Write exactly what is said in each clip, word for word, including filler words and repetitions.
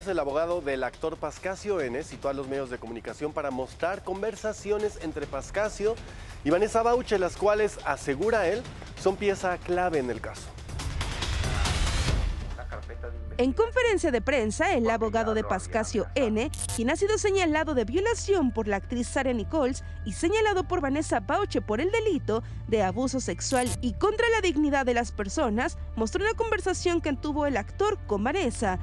el abogado del actor Pascasio N., citó a los medios de comunicación para mostrar conversaciones entre Pascasio y Vanessa Bauche, las cuales, asegura él, son pieza clave en el caso. En conferencia de prensa, el abogado de Pascasio N., quien ha sido señalado de violación por la actriz Sarah Nichols y señalado por Vanessa Bauche por el delito de abuso sexual y contra la dignidad de las personas, mostró una conversación que tuvo el actor con Vanessa,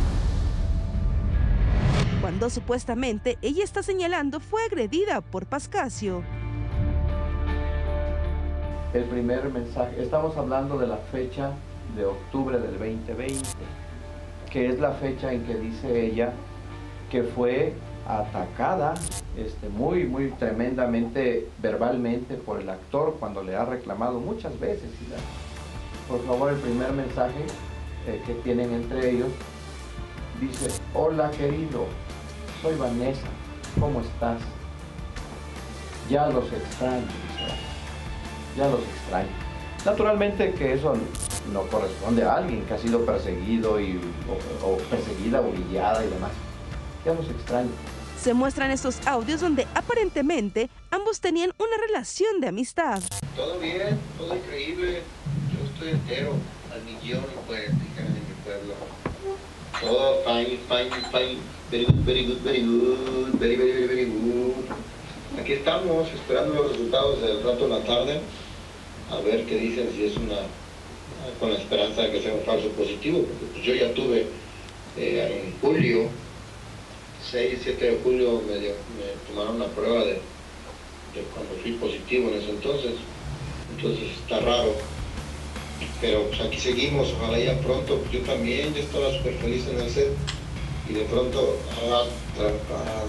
cuando supuestamente ella está señalando fue agredida por Pascasio. El primer mensaje, estamos hablando de la fecha de octubre del veinte veinte, que es la fecha en que dice ella que fue atacada este, muy, muy tremendamente verbalmente por el actor cuando le ha reclamado muchas veces. Por favor, el primer mensaje eh, que tienen entre ellos dice: hola querido, soy Vanessa, ¿cómo estás? Ya los extraño, ya los extraño. Naturalmente que eso no corresponde a alguien que ha sido perseguido y, o, o perseguida, humillada y demás. Ya los extraño. Se muestran estos audios donde aparentemente ambos tenían una relación de amistad. Todo bien, todo increíble. Yo estoy entero, al millón, pues, dijeron en mi pueblo. Todo fine, fine, fine. Very good, very good, very good. Very, very, very, very good. Aquí estamos esperando los resultados del rato en la tarde. A ver qué dicen, si es una, con la esperanza de que sea un falso positivo, porque pues yo ya tuve eh, en julio, seis, siete de julio, me, dio, me tomaron una prueba de, de cuando fui positivo en ese entonces, entonces está raro, pero pues aquí seguimos, ojalá ya pronto. Yo también, yo estaba súper feliz en el set, y de pronto, ah, atrapada,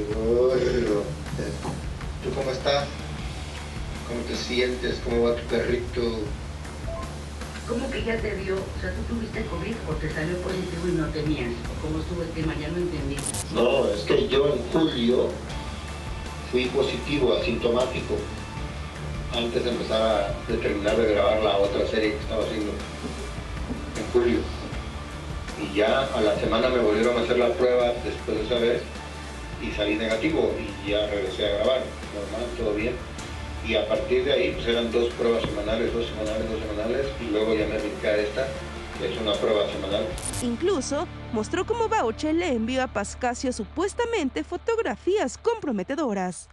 ¿tú cómo estás? ¿Cómo te sientes? ¿Cómo va tu perrito? ¿Cómo que ya te dio? O sea, ¿tú tuviste COVID o te salió positivo y no tenías? ¿O cómo estuvo el tema? Ya no entendí. No, es que yo en julio fui positivo, asintomático, antes de empezar a de terminar de grabar la otra serie que estaba haciendo en julio. Y ya a la semana me volvieron a hacer la prueba después de esa vez y salí negativo y ya regresé a grabar, normal, todo bien. Y a partir de ahí, pues eran dos pruebas semanales, dos semanales, dos semanales, y luego ya me brinqué a esta, que es una prueba semanal. Incluso mostró cómo Bauche le envió a Pascasio supuestamente fotografías comprometedoras.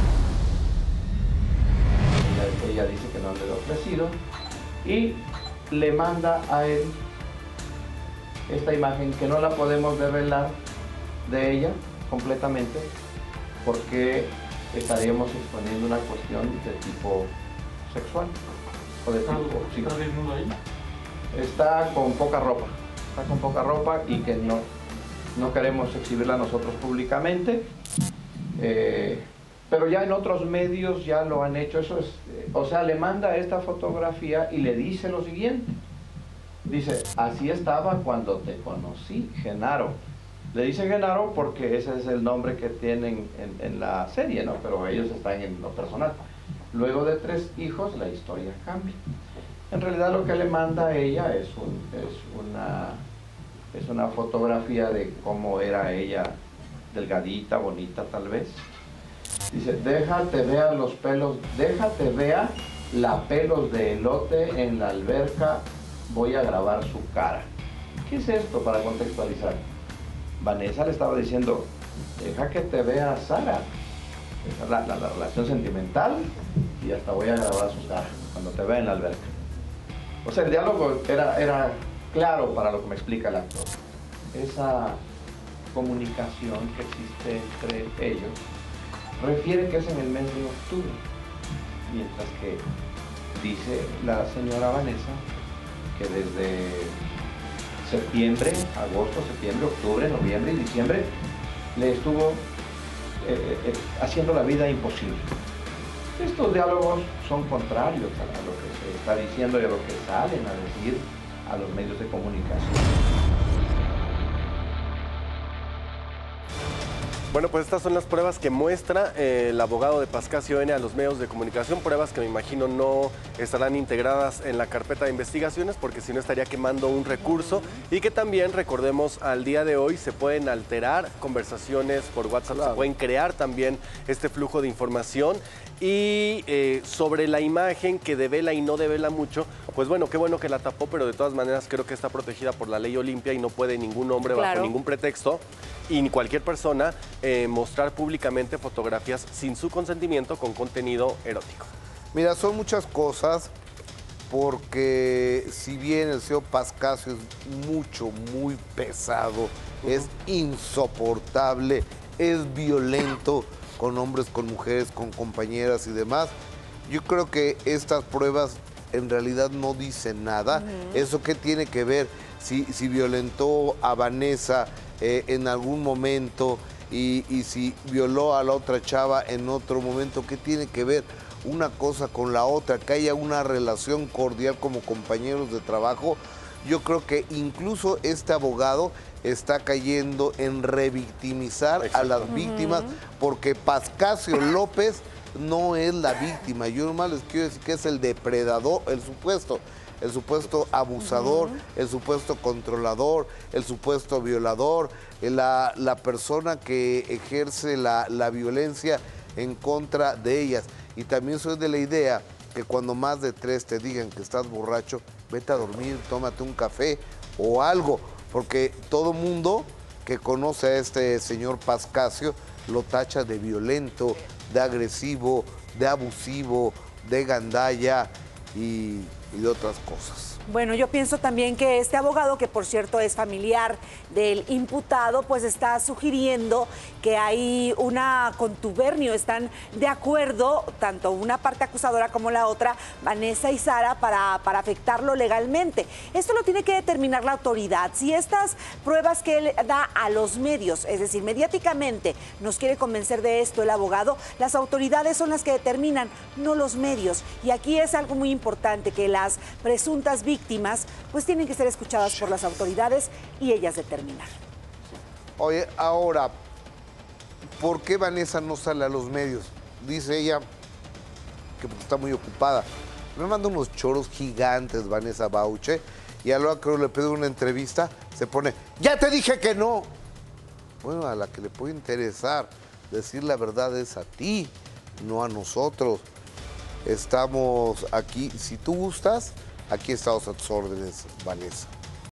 Ella, ella dice que no le ha ofrecido y le manda a él esta imagen que no la podemos revelar de ella completamente porque estaríamos exponiendo una cuestión de tipo sexual o de tipo ¿Está desnudo ahí? Está con poca ropa, está con poca ropa y que no, no queremos exhibirla nosotros públicamente, eh, pero ya en otros medios ya lo han hecho. Eso es, eh, o sea, le manda esta fotografía y le dice lo siguiente, dice: así estaba cuando te conocí, Genaro. Le dice Genaro porque ese es el nombre que tienen en, en la serie, ¿no? Pero ellos están en lo personal. Luego de tres hijos, la historia cambia. En realidad lo que le manda a ella es, un, es, una, es una fotografía de cómo era ella, delgadita, bonita tal vez. Dice: déjate vea los pelos, déjate vea la pelos de elote en la alberca, voy a grabar su cara. ¿Qué es esto para contextualizar? Vanessa le estaba diciendo: deja que te vea Sara, esa es la, la, la relación sentimental, y hasta voy a grabar su cara cuando te vea en la alberca. O sea, el diálogo era, era claro para lo que me explica el actor. Esa comunicación que existe entre ellos refiere que es en el mes de octubre, mientras que dice la señora Vanessa que desde septiembre, agosto, septiembre, octubre, noviembre y diciembre le estuvo eh, eh, haciendo la vida imposible. Estos diálogos son contrarios a lo que se está diciendo y a lo que salen a decir a los medios de comunicación. Bueno, pues estas son las pruebas que muestra eh, el abogado de Pascasio N a los medios de comunicación, pruebas que me imagino no estarán integradas en la carpeta de investigaciones porque si no estaría quemando un recurso y que también, recordemos, al día de hoy se pueden alterar conversaciones por WhatsApp, claro. Se pueden crear también este flujo de información y eh, sobre la imagen que devela y no devela mucho, pues bueno, qué bueno que la tapó, pero de todas maneras creo que está protegida por la ley Olimpia y no puede ningún hombre claro. bajo ningún pretexto y ni cualquier persona eh, mostrar públicamente fotografías sin su consentimiento con contenido erótico. Mira, son muchas cosas porque si bien el señor Pascasio es mucho, muy pesado, uh-huh. es insoportable, es violento con hombres, con mujeres, con compañeras y demás, yo creo que estas pruebas en realidad no dicen nada. Uh-huh. ¿Eso qué tiene que ver? Si, si violentó a Vanessa eh, en algún momento y, y si violó a la otra chava en otro momento, ¿qué tiene que ver una cosa con la otra? Que haya una relación cordial como compañeros de trabajo. Yo creo que incluso este abogado está cayendo en revictimizar Exacto. a las víctimas, uh-huh. porque Pascasio López no es la víctima. Yo nomás les quiero decir que es el depredador, el supuesto, el supuesto abusador, uh-huh. el supuesto controlador, el supuesto violador, la, la persona que ejerce la, la violencia en contra de ellas. Y también soy de la idea que cuando más de tres te digan que estás borracho, vete a dormir, tómate un café o algo, porque todo mundo que conoce a este señor Pascasio lo tacha de violento, de agresivo, de abusivo, de gandalla y, y de otras cosas. Bueno, yo pienso también que este abogado, que por cierto es familiar del imputado, pues está sugiriendo que hay una contubernio, están de acuerdo, tanto una parte acusadora como la otra, Vanessa y Sara, para, para afectarlo legalmente. Esto lo tiene que determinar la autoridad. Si estas pruebas que él da a los medios, es decir, mediáticamente, nos quiere convencer de esto el abogado, las autoridades son las que determinan, no los medios. Y aquí es algo muy importante, que las presuntas víctimas víctimas, pues tienen que ser escuchadas por las autoridades y ellas determinar. Oye, ahora, ¿por qué Vanessa no sale a los medios? Dice ella que porque está muy ocupada. Me manda unos choros gigantes Vanessa Bauche y a lo que le pido una entrevista, se pone, ¡ya te dije que no! Bueno, a la que le puede interesar decir la verdad es a ti, no a nosotros. Estamos aquí, si tú gustas, aquí estamos a tus órdenes, Vanessa.